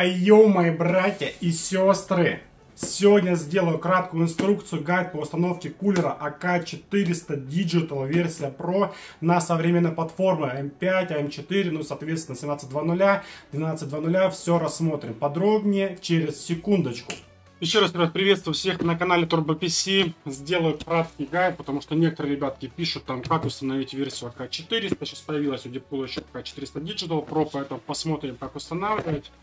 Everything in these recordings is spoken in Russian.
Айо, мои братья и сестры! Сегодня сделаю краткую инструкцию, гайд по установке кулера АК400 Digital версия Pro на современной платформе М5, М4, ну соответственно 17.2.0, 12.2.0. Все рассмотрим подробнее через секундочку. Еще раз, ребят, приветствую всех на канале Turbo PC. Сделаю краткий гайд, потому что некоторые ребятки пишут там, как установить версию АК400. Сейчас появилась у Deepcool еще АК400 Digital Pro, поэтому посмотрим, как устанавливать.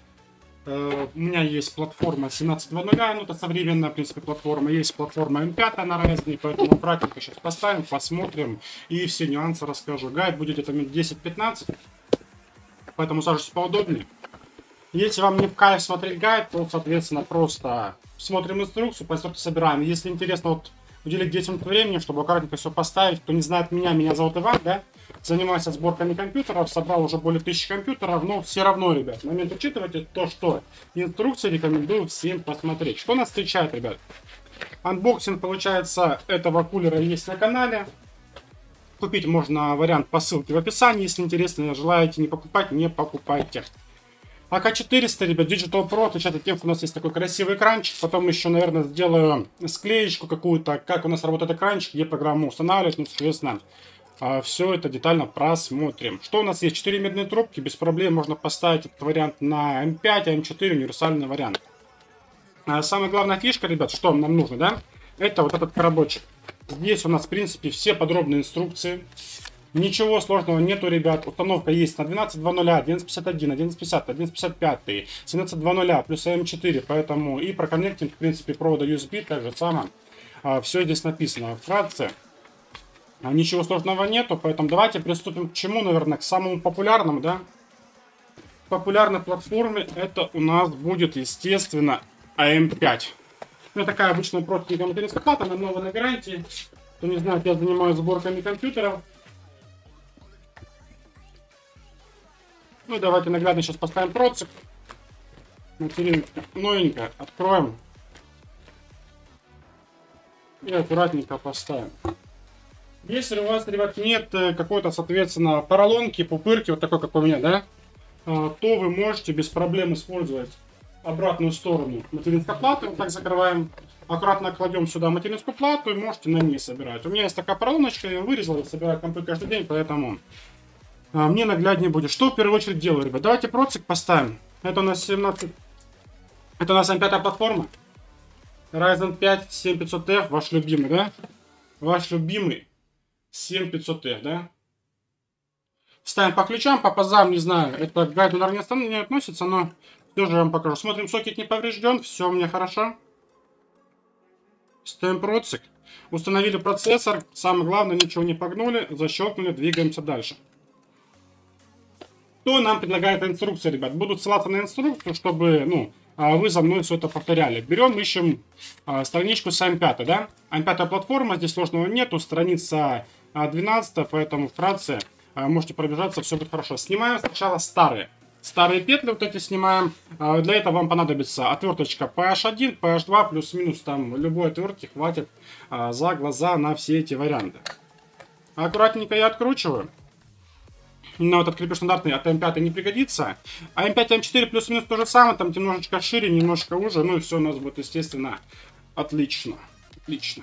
У меня есть платформа 17.2.0, ну это современная, в принципе, платформа. Есть платформа М5 на Ryzen, поэтому практику сейчас поставим, посмотрим и все нюансы расскажу. Гайд будет где-то минут 10-15, поэтому сажусь поудобнее. Если вам не в кайф смотреть гайд, то, соответственно, просто смотрим инструкцию, просто собираем. Если интересно, вот уделить 10 минут времени, чтобы аккуратненько все поставить. Кто не знает меня зовут Иван, да? Занимаюсь сборками компьютеров, собрал уже более 1000 компьютеров, но все равно, ребят, момент учитывайте то, что инструкции рекомендую всем посмотреть. Что нас встречает, ребят? Анбоксинг, получается, этого кулера есть на канале. Купить можно вариант по ссылке в описании, если интересно, желаете не покупать, не покупайте. АК400, ребят, Digital Pro, отличается тем, что у нас есть такой красивый экранчик. Потом еще, наверное, сделаю склеечку какую-то, как у нас работает экранчик, где программу устанавливать, ну, соответственно. Все это детально просмотрим. Что у нас есть? 4 медные трубки. Без проблем можно поставить этот вариант на М5, М4, универсальный вариант. Самая главная фишка, ребят, что нам нужно, да? Это вот этот коробочек. Здесь у нас, в принципе, все подробные инструкции. Ничего сложного нету, ребят. Установка есть на 12.2.0, 11.51, 11.50, 11.55, 17.2.0 плюс М4. Поэтому и про коннектинг, в принципе, провода USB так же самое. Все здесь написано. Вкратце. Ничего сложного нету, поэтому давайте приступим к чему, наверное, к самому популярному, да? Популярной платформе это у нас будет, естественно, АМ5. Ну, такая обычная простенькая материнская плата, она новая на гарантии. Кто не знает, я занимаюсь сборками компьютеров. Ну и давайте наглядно сейчас поставим процик. Материнка новенькая, откроем. И аккуратненько поставим. Если у вас, ребят, нет какой-то, соответственно, поролонки, пупырки, вот такой, как у меня, да, то вы можете без проблем использовать обратную сторону материнской платы. Вот так закрываем. Аккуратно кладем сюда материнскую плату и можете на ней собирать. У меня есть такая поролоночка, я вырезал, собираю компы каждый день, поэтому мне нагляднее будет. Что в первую очередь делаю, ребят? Давайте процик поставим. Это у нас 17... Это у нас М5 платформа. Ryzen 5 7500F, ваш любимый, да? Ваш любимый 7500F, да? Ставим по ключам, по пазам, не знаю, это к гайду, наверное, не относится, но тоже я вам покажу. Смотрим, сокет не поврежден, все у меня хорошо. Ставим процик. Установили процессор, самое главное, ничего не погнули, защелкнули, двигаемся дальше. Что нам предлагает инструкция, ребят? Буду ссылаться на инструкцию, чтобы, ну, вы за мной все это повторяли. Берем, ищем страничку с М5, да? М5 платформа, здесь сложного нету, страница 12, поэтому вкратце можете пробежаться, все будет хорошо. Снимаем сначала старые петли, вот эти снимаем. Для этого вам понадобится отверточка PH1, PH2, плюс-минус там любой отвертки хватит за глаза на все эти варианты. Аккуратненько я откручиваю. Но вот этот крепеж стандартный от М5 не пригодится. А М5 М4 плюс-минус то же самое, там немножечко шире, немножко уже. Ну и все у нас будет, естественно, отлично. Отлично.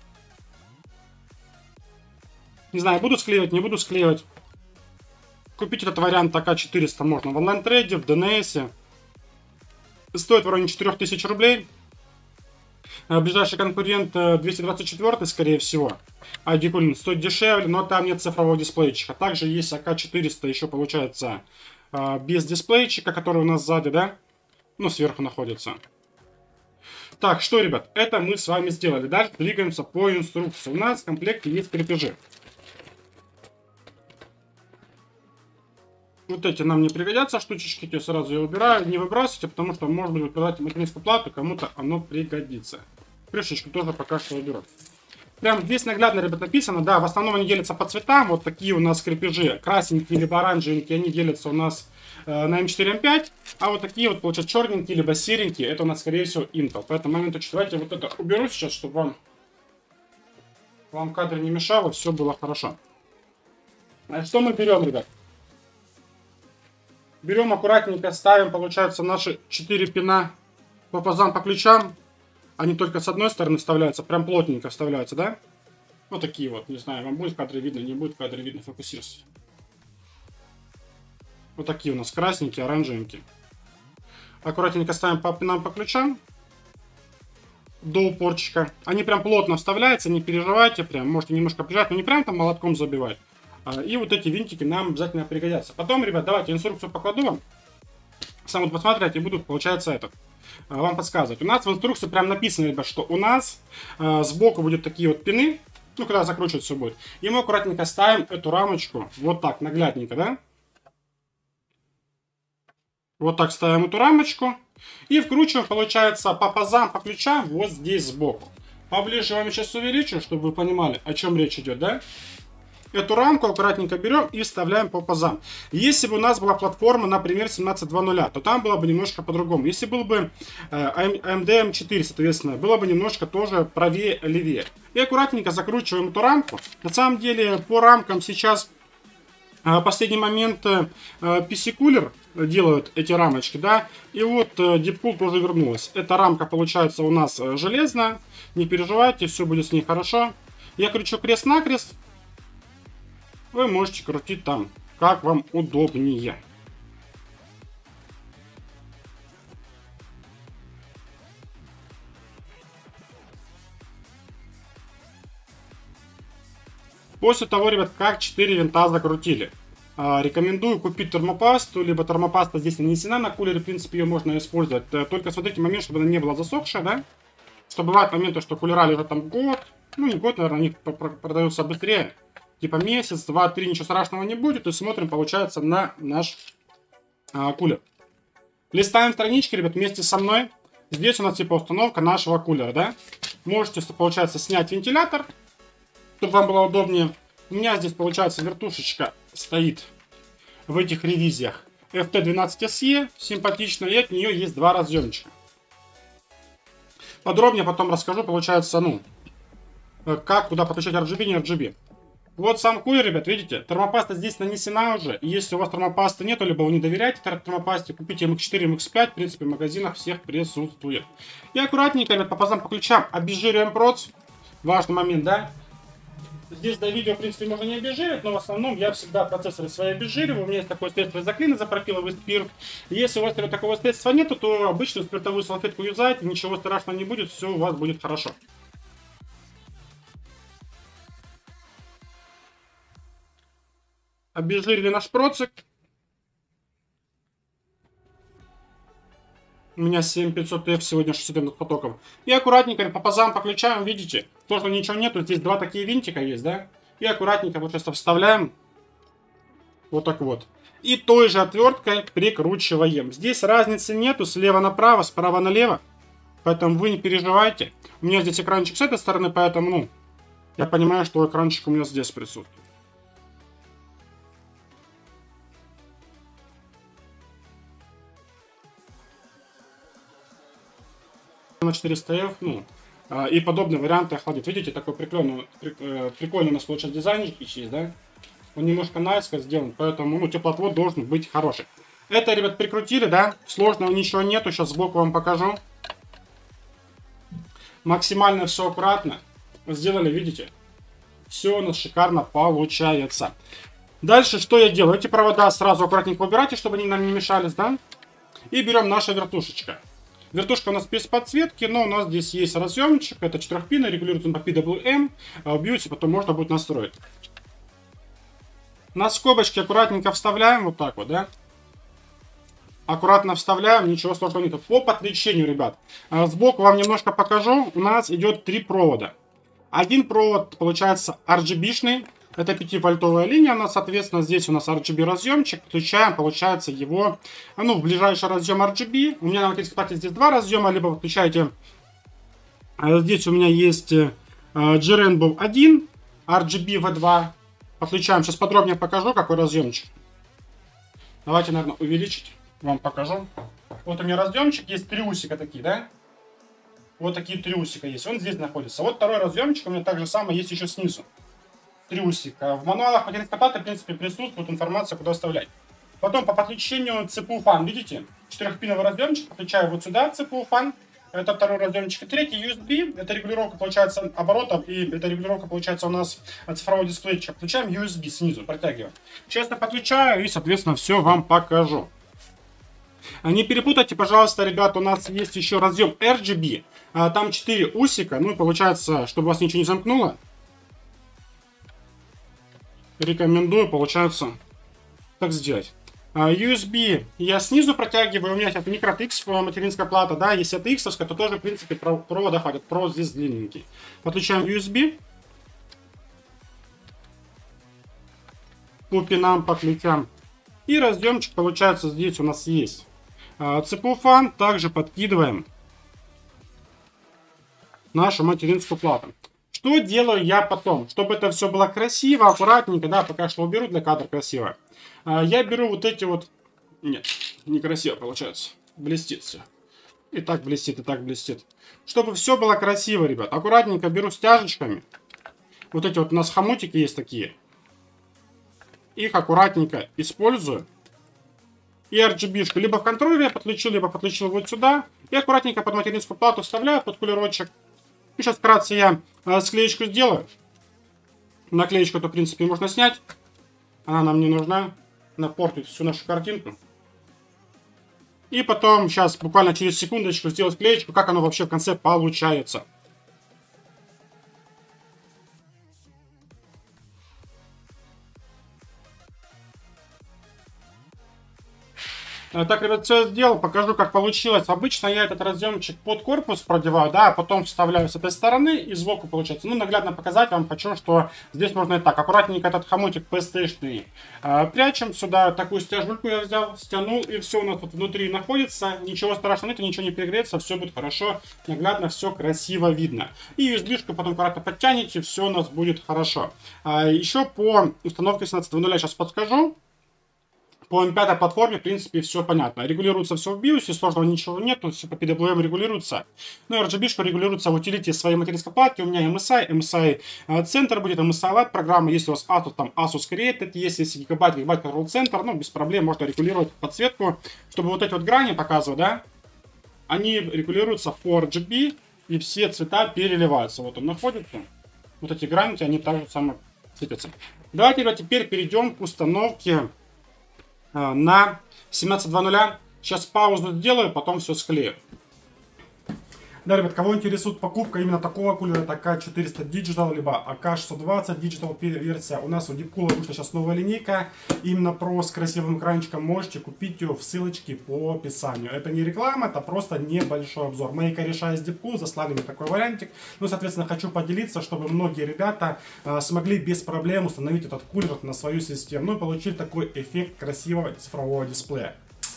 Не знаю, буду склеивать, не буду склеивать. Купить этот вариант АК400 можно в онлайн-трейде, в ДНС. Стоит в районе 4000 рублей. Ближайший конкурент 224, скорее всего. Deepcool стоит дешевле, но там нет цифрового дисплейчика. Также есть АК400, еще получается без дисплейчика, который у нас сзади, да? Ну, сверху находится. Так, что, ребят, это мы с вами сделали. Дальше двигаемся по инструкции. У нас в комплекте есть крепежи. Вот эти нам не пригодятся штучечки, эти сразу я убираю. Не выбрасывайте, потому что, может быть, вы продаете материнскую плату, кому-то оно пригодится. Крышечку тоже пока что уберу. Прям здесь наглядно, ребят, написано, да, в основном они делятся по цветам. Вот такие у нас крепежи, красненькие либо оранжевенькие, они делятся у нас на М4, М5. А вот такие вот, получается, черненькие либо серенькие, это у нас, скорее всего, Intel. Поэтому момент давайте вот это уберу сейчас, чтобы вам в кадре не мешало, все было хорошо. А что мы берем, ребят? Берем аккуратненько, ставим, получается, наши 4 пина по пазам, по ключам. Они только с одной стороны вставляются, прям плотненько вставляются, да? Вот такие вот, не знаю, вам будет в кадре видно, не будет в кадре видно, фокусируйся. Вот такие у нас красненькие, оранжевенькие. Аккуратненько ставим по пинам, по ключам. До упорчика. Они прям плотно вставляются, не переживайте, прям можете немножко прижать, но не прям там молотком забивать. И вот эти винтики нам обязательно пригодятся. Потом, ребят, давайте инструкцию покладу вам. Сам вот посмотрите, и буду, получается, этот вам подсказывать. У нас в инструкции прям написано, ребят, что у нас сбоку будут такие вот пины, ну, когда закручивать все будет. И мы аккуратненько ставим эту рамочку вот так, наглядненько, да? Вот так ставим эту рамочку. И вкручиваем, получается, по пазам, по ключам вот здесь сбоку. Поближе вам сейчас увеличу, чтобы вы понимали, о чем речь идет, да? Эту рамку аккуратненько берем и вставляем по пазам. Если бы у нас была платформа, например, 17.2.0, то там было бы немножко по-другому. Если был бы AMD M4, соответственно, было бы немножко тоже правее, левее. И аккуратненько закручиваем эту рамку. На самом деле, по рамкам сейчас в последний момент PC Cooler делают эти рамочки, да. И вот Deepcool тоже вернулась. Эта рамка получается у нас железная. Не переживайте, все будет с ней хорошо. Я кручу крест-накрест. Вы можете крутить там, как вам удобнее. После того, ребят, как 4 винта закрутили, рекомендую купить термопасту, либо термопаста здесь нанесена на кулере, в принципе, ее можно использовать. Только смотрите момент, чтобы она не была засохшая, да? Что бывают моменты, что кулера лежат там год, ну не год, наверное, они продаются быстрее. Типа месяц, два, три, ничего страшного не будет. И смотрим, получается, на наш кулер. Листаем странички, ребят, вместе со мной. Здесь у нас типа установка нашего кулера, да? Можете, получается, снять вентилятор, чтобы вам было удобнее. У меня здесь, получается, вертушечка стоит в этих ревизиях. FT12SE, симпатично, и от нее есть два разъемчика. Подробнее потом расскажу, получается, ну, как, куда подключать RGB, не RGB. Вот сам кулер, ребят, видите, термопаста здесь нанесена уже. И если у вас термопасты нету, либо вы не доверяете термопасте, купите MX4, MX5, в принципе, в магазинах всех присутствует. И аккуратненько, ребят, по пазам, по ключам обезжириваем проц. Важный момент, да? Здесь до видео, в принципе, можно не обезжиривать, но в основном я всегда процессоры свои обезжириваю. У меня есть такое средство изоклин, изопропиловый спирт. Если у вас такого средства нету, то обычную спиртовую салфетку юзайте, ничего страшного не будет, все у вас будет хорошо. Обезжирили наш процик. У меня 7500F сегодня 60 потоков. И аккуратненько по пазам, по ключам, видите, тоже ничего нету. Здесь два такие винтика есть, да? И аккуратненько вот сейчас вставляем. Вот так вот. И той же отверткой прикручиваем. Здесь разницы нету, слева направо, справа налево. Поэтому вы не переживайте. У меня здесь экранчик с этой стороны, поэтому, ну, я понимаю, что экранчик у меня здесь присутствует. На 400F, ну, и подобные варианты охладить. Видите, такой прикольный у нас получается дизайнчик есть, да? Он немножко наискось сделан, поэтому, ну, теплоотвод должен быть хороший. Это, ребят, прикрутили, да? Сложного ничего нету, сейчас сбоку вам покажу. Максимально все аккуратно сделали, видите? Все у нас шикарно получается. Дальше что я делаю? Эти провода сразу аккуратненько убирайте, чтобы они нам не мешались, да? И берем наша вертушечка. Вертушка у нас без подсветки, но у нас здесь есть разъемчик. Это 4-пинный, регулируется по PWM. В BIOS потом можно будет настроить. На скобочки аккуратненько вставляем, вот так вот, да? Аккуратно вставляем, ничего сложного нет. По подключению, ребят. Сбоку вам немножко покажу. У нас идет 3 провода. Один провод, получается, RGB-шный. Это 5-вольтовая линия, она, соответственно, здесь у нас RGB разъемчик. Включаем, получается, его, ну, в ближайший разъем RGB. У меня на материнской плате здесь два разъема, либо подключаете. Здесь у меня есть G-Rainbow 1, RGB V2. Подключаем, сейчас подробнее покажу, какой разъемчик. Давайте, наверное, увеличить, вам покажу. Вот у меня разъемчик, есть 3 усика такие, да? Вот такие 3 усика есть, он здесь находится. Вот второй разъемчик у меня так же самое есть еще снизу. 3 усика. В мануалах материнской платы, в принципе, присутствует информация, куда вставлять. Потом по подключению CPU fan, видите? 4-пиновый разъемчик, подключаю вот сюда CPU fan. Это второй разъемчик. И третий USB, это регулировка, получается, оборотов, и это регулировка, получается, у нас цифровой дисплейчик. Включаем USB снизу, протягиваем. Сейчас я подключаю и, соответственно, все вам покажу. Не перепутайте, пожалуйста, ребята, у нас есть еще разъем RGB. Там 4 усика, ну и получается, чтобы вас ничего не замкнуло. Рекомендую, получается, так сделать. USB я снизу протягиваю, у меня сейчас MicroTX материнская плата, да, если это X, то тоже, в принципе, провода хватит, провод здесь длинненький. Подключаем USB. По пинам, по ключам. И разъемчик, получается, здесь у нас есть. CPU fan также подкидываем нашу материнскую плату. Что делаю я потом? Чтобы это все было красиво, аккуратненько, да, пока что уберу для кадра красиво. Я беру вот эти вот... Нет, некрасиво получается. Блестит все. И так блестит, и так блестит. Чтобы все было красиво, ребят, аккуратненько беру стяжечками. Вот эти вот у нас хомутики есть такие. Их аккуратненько использую. И RGB-шку либо в контроллере я подключил, либо подключил вот сюда. И аккуратненько под материнскую плату вставляю под кулерочек. И сейчас вкратце я склеечку сделаю. Наклеечку-то, в принципе, можно снять. Она нам не нужна. Она портит всю нашу картинку. И потом, сейчас буквально через секундочку сделать склеечку, как оно вообще в конце получается. Так, ребят, все сделал, покажу, как получилось. Обычно я этот разъемчик под корпус продеваю, да, а потом вставляю с этой стороны и сбоку получается. Ну, наглядно показать вам хочу, что здесь можно и так. Аккуратненько этот хомутик PlayStation прячем сюда. Такую стяжульку я взял, стянул, и все у нас тут внутри находится. Ничего страшного нет, ничего не перегреется, все будет хорошо, наглядно, все красиво видно. И USB-шку потом аккуратно подтянете, все у нас будет хорошо. Еще по установке 17.00 сейчас подскажу. По M5 платформе, в принципе, все понятно. Регулируется все в BIOS, сложного ничего нету, все по PWM регулируется. Ну и RGB-шка регулируется в утилите своей материнской платы. У меня MSI Center будет, MSI Lite программа. Если у вас Asus, там Asus Created, есть, если гигабайт Control Center, ну, без проблем можно регулировать подсветку, чтобы вот эти вот грани показывать, да, они регулируются по RGB, и все цвета переливаются. Вот он находится. Вот эти грани, они также самое светятся. Давайте, ребят, теперь перейдем к установке на 17.00. Сейчас паузу сделаю, потом все склею. Да, ребят, кого интересует покупка именно такого кулера, это AK400 Digital, либо AK620 Digital версия. У нас у Deepcool вышла сейчас новая линейка. Именно Pro с красивым экранчиком. Можете купить ее в ссылочке по описанию. Это не реклама, это просто небольшой обзор. Мои кореша из Deepcool заслали мне такой вариантик. Ну, соответственно, хочу поделиться, чтобы многие ребята смогли без проблем установить этот кулер на свою систему. Ну и получили такой эффект красивого цифрового дисплея.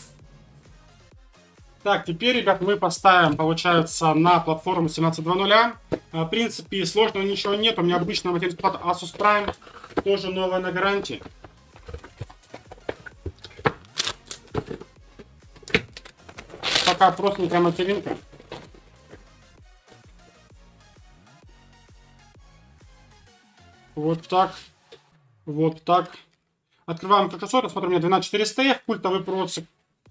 Так, теперь, ребят, мы поставим, получается, на платформу 17.00. В принципе, сложного ничего нет. У меня обычная материнская плата Asus Prime. Тоже новая на гарантии. Пока простенькая материнка. Вот так. Вот так. Открываем процессор. Смотрим, у меня 12400F, культовый процессор.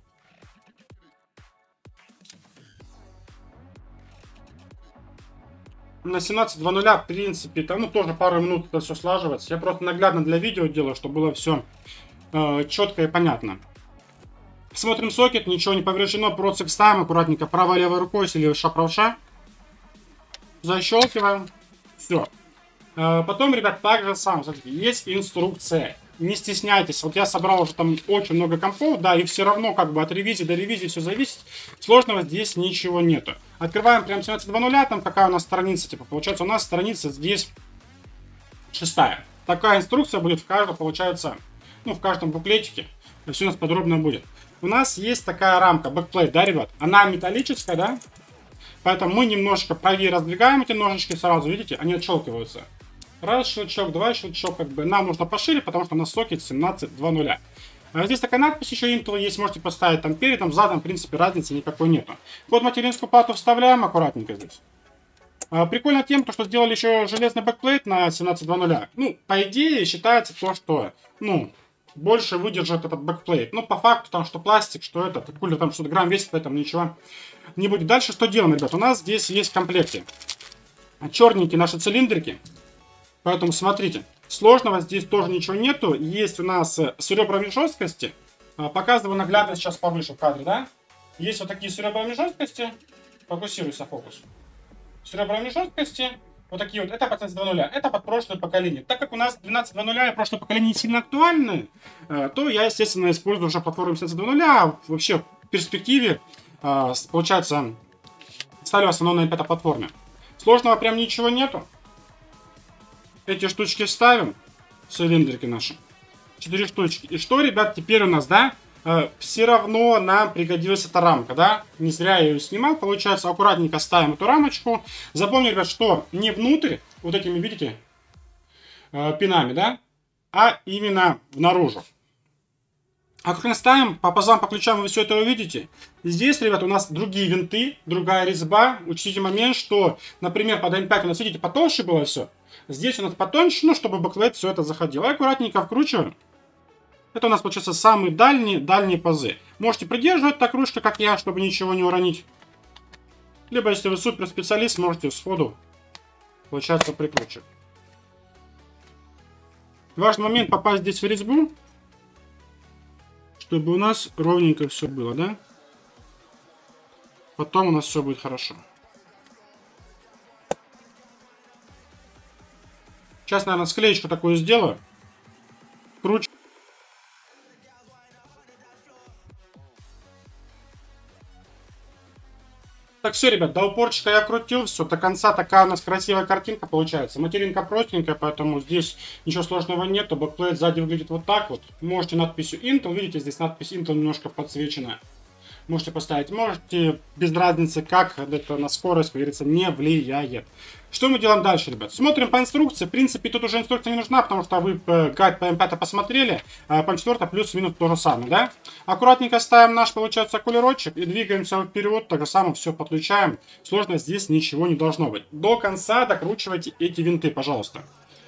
На 17.00, в принципе, там, ну, тоже пару минут это все слаживается. Я просто наглядно для видео делаю, чтобы было все четко и понятно. Смотрим сокет, ничего не повреждено. Процессор ставим аккуратненько правой-левой рукой, если левша-правша. Защелкиваем. Все. Потом, ребят, также сам, смотрите, есть инструкция. Не стесняйтесь. Вот я собрал уже там очень много компов, да, и все равно как бы от ревизии до ревизии все зависит. Сложного здесь ничего нету. Открываем прям 17.00, там какая у нас страница, типа, получается у нас страница здесь 6-я. Такая инструкция будет в каждом, получается, ну, в каждом буклетике. Все у нас подробно будет. У нас есть такая рамка, бэкплейт, да, ребят? Она металлическая, да? Поэтому мы немножко правее раздвигаем эти ножички сразу, видите, они отщелкиваются. Раз щелчок, два щелчок, как бы нам нужно пошире, потому что у нас сокет 17.00. Здесь такая надпись еще Intel есть, можете поставить там передом, задом, в принципе, разницы никакой нету. Вот материнскую плату вставляем аккуратненько здесь. Прикольно тем, что сделали еще железный бэкплейт на 17.00. Ну, по идее, считается то, что, ну, больше выдержит этот бэкплейт. Ну, по факту, там, что пластик, что это, кулер там что-то грамм весит, поэтому ничего не будет. Дальше что делаем, ребят? У нас здесь есть в комплекте черненькие наши цилиндрики, поэтому смотрите, сложного здесь тоже ничего нету. Есть у нас с ребрами жесткости, показываю наглядно сейчас повыше в кадре, да? Есть вот такие с ребрами жесткости, фокусируйся, фокус. С ребрами жесткости, вот такие вот, это под 12.00, это под прошлое поколение. Так как у нас 12.00 и прошлое поколение не сильно актуальны, то я, естественно, использую уже платформу 17.00, а вообще в перспективе, получается, ставлю в основном на этой платформе. Сложного прям ничего нету. Эти штучки ставим, цилиндрики наши, 4 штучки. И что, ребят, теперь у нас, да, все равно нам пригодилась эта рамка, да? Не зря я ее снимал, получается, аккуратненько ставим эту рамочку. Запомни, ребят, что не внутрь, вот этими, видите, пинами, да, а именно наружу. Аккуратно ставим, по пазам, по ключам вы все это увидите. Здесь, ребят, у нас другие винты, другая резьба. Учтите момент, что, например, под М5 у нас, видите, потолще было все. Здесь у нас потоньше, ну, чтобы бэклейт все это заходило. И аккуратненько вкручиваем. Это у нас, получается, самые дальние пазы. Можете придерживать так ручкой, как я, чтобы ничего не уронить. Либо, если вы супер специалист, можете сходу, получается, прикручивать. Важный момент попасть здесь в резьбу, чтобы у нас ровненько все было, да? Потом у нас все будет хорошо. Сейчас, наверное, склеечку такую сделаю. Кручу. Так, все, ребят, до упорчика я крутил, все, до конца такая у нас красивая картинка получается. Материнка простенькая, поэтому здесь ничего сложного нету. Бэкплейт сзади выглядит вот так вот. Можете надписью Intel, видите, здесь надпись Intel немножко подсвечена. Можете поставить, можете, без разницы как, это на скорость, как говорится, не влияет. Что мы делаем дальше, ребят? Смотрим по инструкции. В принципе, тут уже инструкция не нужна, потому что вы гайд по М5 посмотрели, а по М4 плюс-минус то же самое, да? Аккуратненько ставим наш, получается, кулерочек и двигаемся вперед, так же самое все подключаем. Сложно здесь ничего не должно быть. До конца докручивайте эти винты, пожалуйста.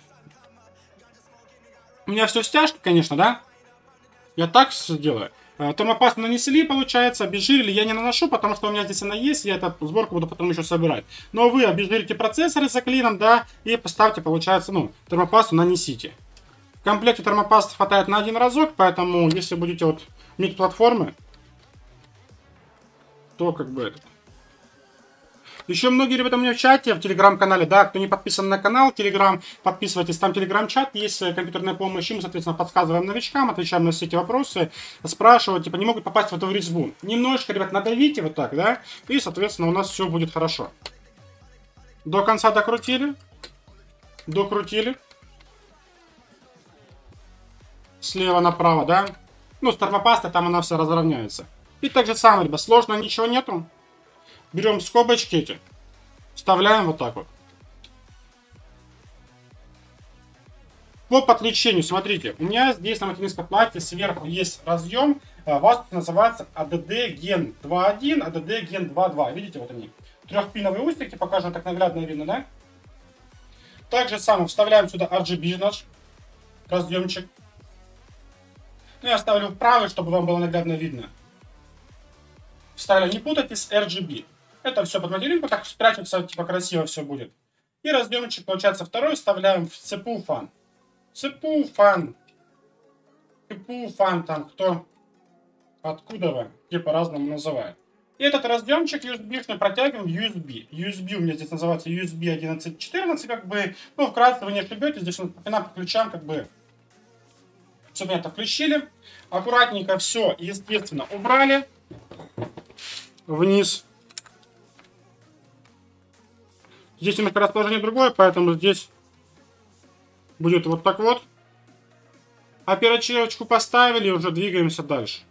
У меня все стяжки, конечно, да? Я так все делаю. Термопасту нанесли, получается, обезжирили. Я не наношу, потому что у меня здесь она есть. Я эту сборку буду потом еще собирать. Но вы обезжирите процессоры за клином, да, и поставьте, получается, ну, термопасту нанесите. В комплекте термопасты хватает на один разок, поэтому, если будете вот иметь платформы, то как бы это. Еще многие ребята у меня в чате, в телеграм-канале, да, кто не подписан на канал, телеграм, подписывайтесь, там телеграм-чат, есть компьютерная помощь, и мы, соответственно, подсказываем новичкам, отвечаем на все эти вопросы, спрашивают, типа, не могут попасть в эту резьбу. Немножечко, ребят, надавите вот так, да, и, соответственно, у нас все будет хорошо. До конца докрутили, докрутили, слева направо, да, ну, с термопастой там она вся разровняется. И так же самое, ребят, сложного ничего нету. Берем скобочки эти, вставляем вот так вот. По подключению, смотрите, у меня здесь на материнской плате сверху есть разъем, у вас называется ADD Gen 2.1, ADD Gen 2.2, видите, вот они. Трехпиновые устрики, покажем, так наглядно видно, да? Также самое вставляем сюда RGB наш разъемчик. Ну, я ставлю в правый, чтобы вам было наглядно видно. Вставляю, не путайте с RGB. Это все под материнку, так спрячется, типа красиво все будет. И разъемчик, получается, второй вставляем в цепу фан. Цепу фан. Цепу фан там, кто откуда вы, где по-разному называют. И этот разъемчик USB протягиваем в USB. USB у меня здесь называется USB 1114, как бы, ну, вкратце вы не ошибетесь, здесь по пинам, по ключам, как бы, все понятно, включили. Аккуратненько все, естественно, убрали вниз. Здесь немножко расположение другое, поэтому здесь будет вот так вот. Оперативочку поставили, и уже двигаемся дальше.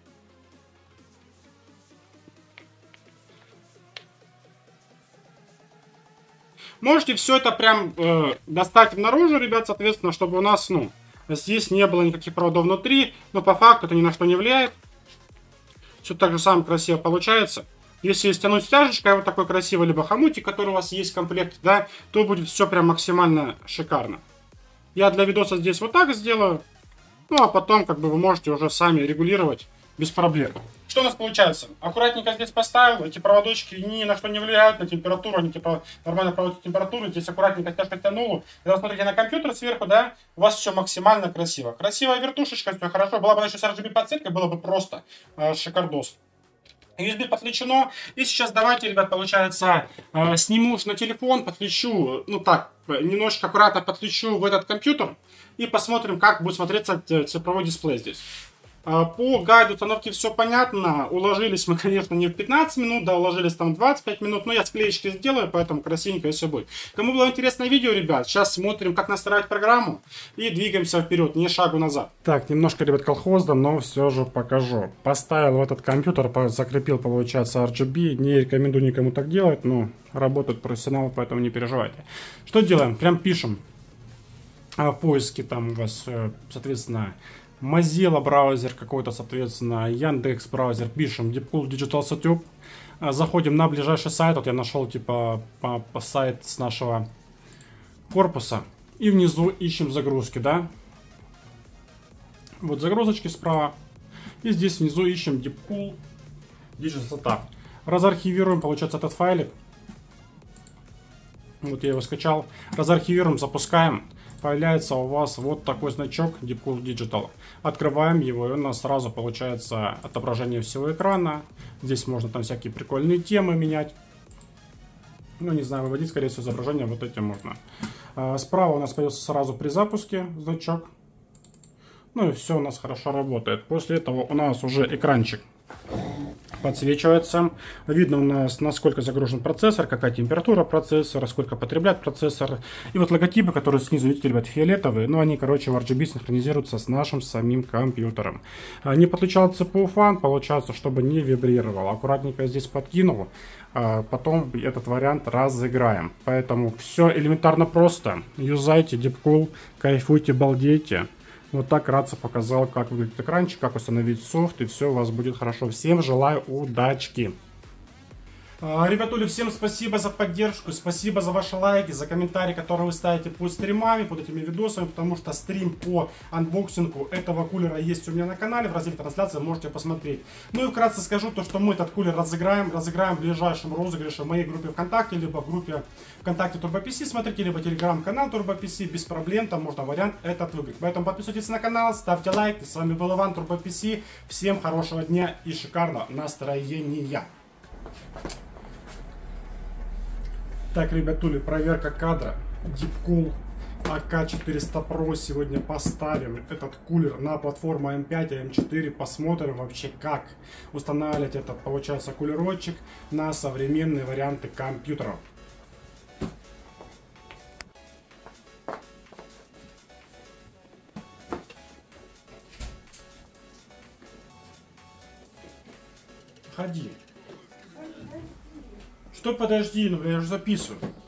Можете все это прям достать наружу, ребят, соответственно, чтобы у нас, ну, здесь не было никаких проводов внутри, но по факту это ни на что не влияет. Все так же самое красиво получается. Если стянуть стяжечкой вот такой красивый, либо хомутик, который у вас есть в комплекте, да, то будет все прям максимально шикарно. Я для видоса здесь вот так сделаю. Ну а потом как бы вы можете уже сами регулировать без проблем. Что у нас получается? Аккуратненько здесь поставил, эти проводочки ни на что не влияют, на температуру, они типа нормально проводят температуру, здесь аккуратненько стяжка тянула. Когда вы смотрите на компьютер сверху, да, у вас все максимально красиво. Красивая вертушечка, все хорошо. Была бы еще с RGB подсветкой, было бы просто шикардос. USB подключено. И сейчас давайте, ребят, получается, сниму на телефон, подключу, ну так, немножко аккуратно подключу в этот компьютер и посмотрим, как будет смотреться цифровой дисплей здесь. По гайду установки все понятно. Уложились мы, конечно, не в 15 минут, да, уложились там 25 минут. Но я склеечки сделаю, поэтому красивенько все будет. Кому было интересное видео, ребят, сейчас смотрим, как настраивать программу и двигаемся вперед, не шагу назад. Так, немножко, ребят, колхозно, но все же покажу. Поставил в этот компьютер, закрепил, получается, RGB. Не рекомендую никому так делать, но работают профессионалы, поэтому не переживайте. Что делаем? Прям пишем. В поиске там у вас, соответственно, Mozilla браузер какой-то, соответственно, Яндекс браузер, пишем Deepcool Digital Setup, заходим на ближайший сайт, вот я нашел типа по сайт с нашего корпуса, и внизу ищем загрузки, да, вот загрузочки справа, и здесь внизу ищем Deepcool Digital Setup, разархивируем, получается, этот файлик, вот я его скачал, разархивируем, запускаем. Появляется у вас вот такой значок Deepcool Digital. Открываем его, и у нас сразу получается отображение всего экрана. Здесь можно там всякие прикольные темы менять. Ну, не знаю, выводить, скорее всего, изображение вот этим можно. Справа у нас появился сразу при запуске значок. Ну и все у нас хорошо работает. После этого у нас уже экранчик подсвечивается. Видно у нас, насколько загружен процессор, какая температура процессора, сколько потребляет процессор. И вот логотипы, которые снизу, видите, ребят, фиолетовые, но они, короче, в RGB синхронизируются с нашим самим компьютером. Не подключал CPU фан, получается, чтобы не вибрировал. Аккуратненько здесь подкинул. Потом этот вариант разыграем. Поэтому все элементарно просто. Юзайте Deepcool, кайфуйте, балдейте. Вот так вкратце показал, как выглядит экранчик, как установить софт, и все у вас будет хорошо. Всем желаю удачки! Ребятули, всем спасибо за поддержку, спасибо за ваши лайки, за комментарии, которые вы ставите под стримами, под этими видосами, потому что стрим по анбоксингу этого кулера есть у меня на канале, в разделе трансляции можете посмотреть. Ну и вкратце скажу, то, что мы этот кулер разыграем в ближайшем розыгрыше в моей группе ВКонтакте, либо в группе ВКонтакте TurboPC, смотрите, либо телеграм-канал TurboPC, без проблем, там можно вариант этот выиграть. Поэтому подписывайтесь на канал, ставьте лайки, с вами был Иван TurboPC, всем хорошего дня и шикарного настроения. Так, ребятули, проверка кадра. Deepcool AK400 Pro сегодня поставим этот кулер на платформу M5 и M4. Посмотрим вообще, как устанавливать этот, получается, кулерочек на современные варианты компьютеров. Ходи. Что подожди, ну я же записываю.